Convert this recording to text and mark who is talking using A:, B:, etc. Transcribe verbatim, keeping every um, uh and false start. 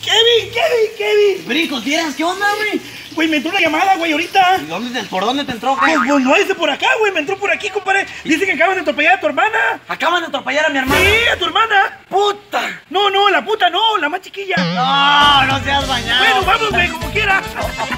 A: Kevin, Kevin, Kevin.
B: Brincos, ¿vieras qué onda, güey?
A: Güey, me entró una llamada, güey, ahorita.
B: ¿Y dónde te- ¿Por dónde te entró,
A: Pues,
B: güey?
A: pues no es de por acá, güey, me entró por aquí, compadre. Dice que acaban de atropellar a tu hermana.
B: Acaban de atropellar a mi hermano.
A: Sí, a tu hermana.
B: ¡Puta!
A: No, no, la puta no, la más chiquilla.
B: No, no seas bañado.
A: Bueno, vamos, güey, como quiera.